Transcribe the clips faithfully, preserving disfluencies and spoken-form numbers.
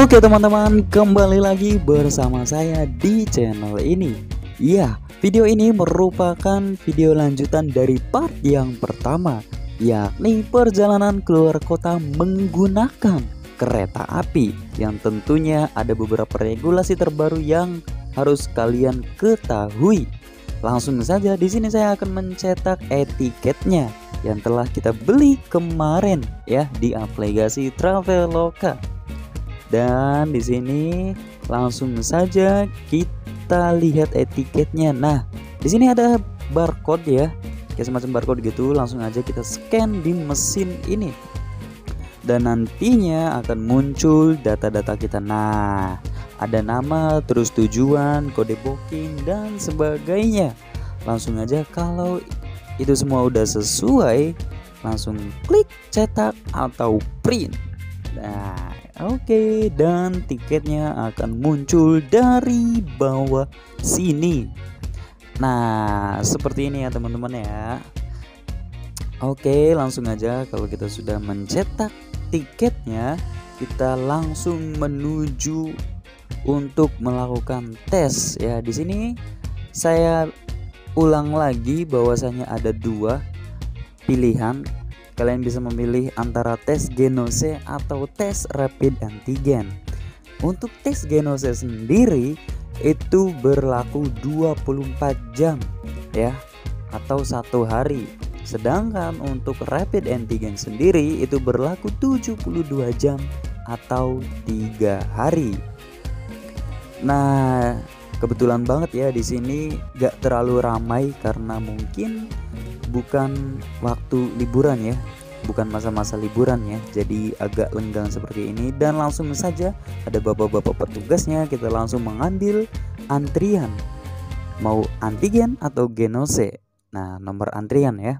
Oke teman-teman, kembali lagi bersama saya di channel ini. Iya, video ini merupakan video lanjutan dari part yang pertama, yakni perjalanan keluar kota menggunakan kereta api, yang tentunya ada beberapa regulasi terbaru yang harus kalian ketahui. Langsung saja di sini saya akan mencetak etiketnya yang telah kita beli kemarin ya di aplikasi Traveloka. Dan di sini langsung saja kita lihat etiketnya. Nah, di sini ada barcode ya, kayak semacam barcode gitu. Langsung aja kita scan di mesin ini, dan nantinya akan muncul data-data kita. Nah, ada nama, terus tujuan, kode booking dan sebagainya. Langsung aja kalau itu semua udah sesuai, langsung klik cetak atau print. Nah, oke, okay, dan tiketnya akan muncul dari bawah sini. Nah, seperti ini ya teman-teman ya. Oke, okay, langsung aja kalau kita sudah mencetak tiketnya, kita langsung menuju untuk melakukan tes ya. Di sini saya ulang lagi bahwasanya ada dua pilihan. Kalian bisa memilih antara tes Genose atau tes rapid antigen. Untuk tes Genose sendiri itu berlaku dua puluh empat jam ya, atau satu hari. Sedangkan untuk rapid antigen sendiri itu berlaku tujuh puluh dua jam atau tiga hari. Nah, kebetulan banget ya di sini gak terlalu ramai karena mungkin bukan waktu liburan ya, bukan masa-masa liburan ya, jadi agak lenggang seperti ini. Dan langsung saja ada bapak-bapak petugasnya, kita langsung mengambil antrian mau antigen atau Genose. Nah, nomor antrian ya.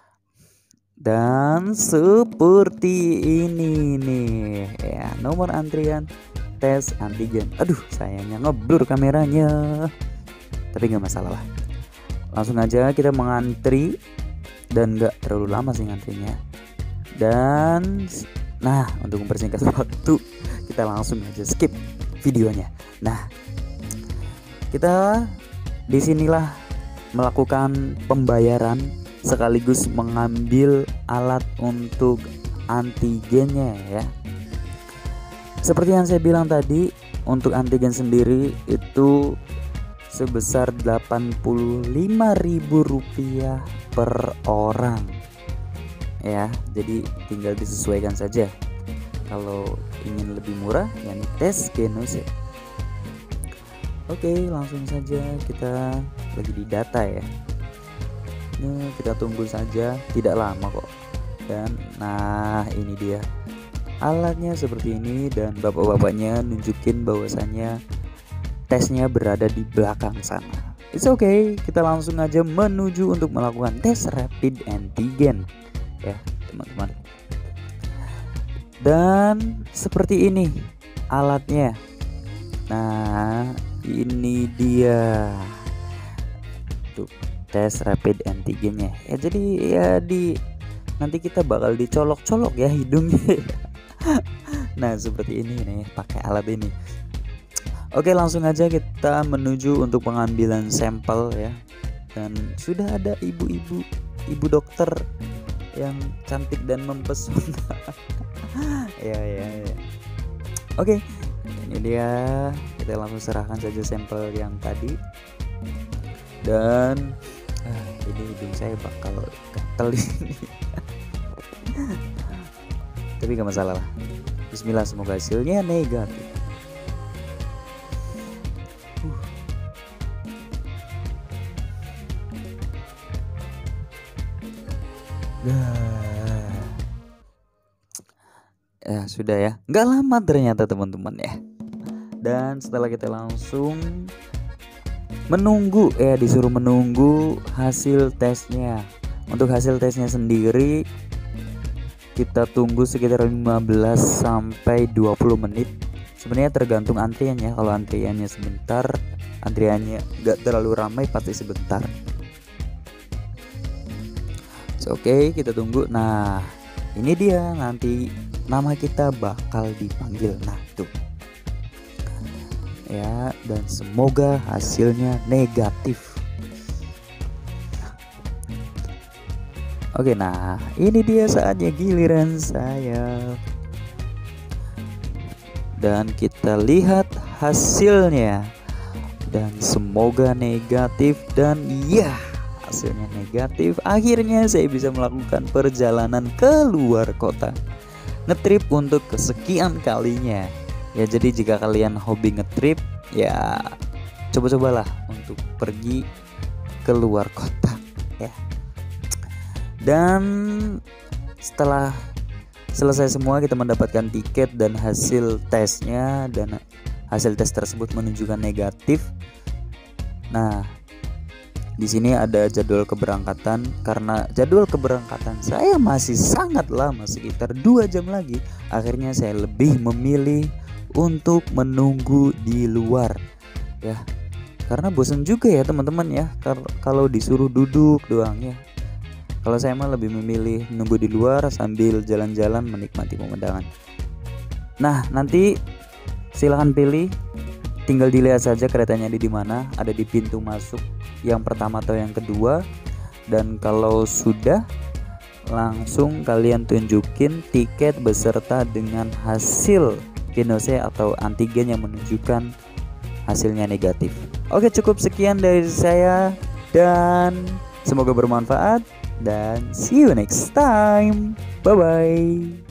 Dan seperti ini nih ya, nomor antrian tes antigen. Aduh, sayangnya ngeblur kameranya, tapi nggak masalah lah. Langsung aja kita mengantri, dan nggak terlalu lama sih ngantrinya. Dan nah, untuk mempersingkat waktu, kita langsung aja skip videonya. Nah, kita disinilah melakukan pembayaran sekaligus mengambil alat untuk antigennya ya. Seperti yang saya bilang tadi, untuk antigen sendiri itu sebesar delapan puluh lima ribu rupiah per orang ya, jadi tinggal disesuaikan saja. Kalau ingin lebih murah, yakni tes Genose. Oke, langsung saja kita lagi di data ya. Nah, kita tunggu saja, tidak lama kok. Dan nah, ini dia alatnya seperti ini, dan bapak-bapaknya nunjukin bahwasannya tesnya berada di belakang sana. It's okay, kita langsung aja menuju untuk melakukan tes rapid antigen ya teman-teman. Dan seperti ini alatnya. Nah, ini dia tuh tes rapid antigennya ya. Jadi ya di nanti kita bakal dicolok-colok ya hidungnya. Nah, seperti ini nih pakai alat ini. Oke, langsung aja kita menuju untuk pengambilan sampel ya. Dan sudah ada ibu-ibu, ibu dokter yang cantik dan mempesona. ya, ya, ya. Oke, ini dia. Kita langsung serahkan saja sampel yang tadi. Dan ah, ini hidung saya bakal gatel ini. Tapi gak masalah lah. Bismillah, semoga hasilnya negatif. Nah, ya sudah ya, nggak lama ternyata teman-teman ya. Dan setelah kita langsung menunggu ya, disuruh menunggu hasil tesnya. Untuk hasil tesnya sendiri kita tunggu sekitar lima belas sampai dua puluh menit. Sebenarnya tergantung antriannya. Kalau antriannya sebentar, antriannya nggak terlalu ramai, pasti sebentar. Oke, okay, kita tunggu. Nah, ini dia nanti nama kita bakal dipanggil. Nah, tuh ya, dan semoga hasilnya negatif. Oke, nah ini dia saatnya giliran saya. Dan kita lihat hasilnya. Dan semoga negatif, dan ya, hasilnya negatif. Akhirnya saya bisa melakukan perjalanan ke luar kota, ngetrip untuk kesekian kalinya. Ya, jadi jika kalian hobi ngetrip, ya coba-cobalah untuk pergi ke luar kota ya. Dan setelah selesai semua, kita mendapatkan tiket dan hasil tesnya, dan hasil tes tersebut menunjukkan negatif. Nah, di sini ada jadwal keberangkatan. Karena jadwal keberangkatan saya masih sangat lama, sekitar dua jam lagi, akhirnya saya lebih memilih untuk menunggu di luar ya, karena bosan juga ya teman-teman ya kalau disuruh duduk doang ya. Kalau saya mah lebih memilih nunggu di luar sambil jalan-jalan menikmati pemandangan. Nah, nanti silahkan pilih, tinggal dilihat saja keretanya di mana, ada di pintu masuk yang pertama atau yang kedua. Dan kalau sudah, langsung kalian tunjukin tiket beserta dengan hasil genose atau antigen yang menunjukkan hasilnya negatif. Oke, cukup sekian dari saya dan semoga bermanfaat, dan see you next time. Bye bye.